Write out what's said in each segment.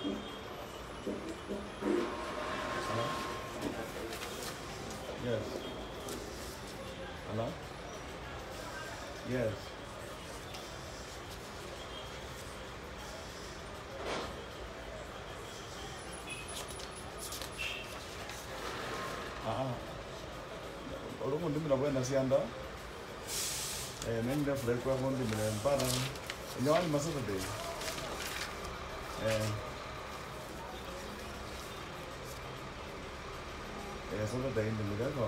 Hello? Yes. Hello? Yes. Olumu ndimira kwenda sianda. Nende flight kwa ndimira mpana. Nyawani Saturday. Saturday ndimira kwa.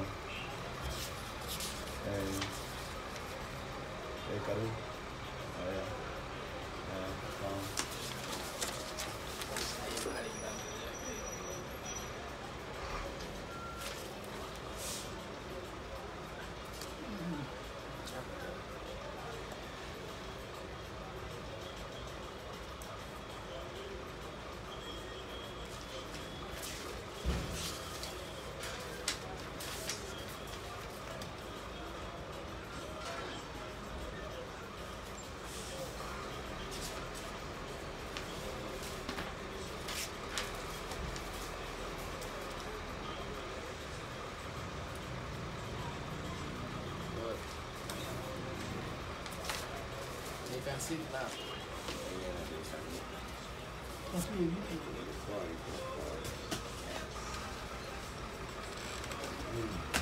Karibu. Sawa. You can see it now. Sorry.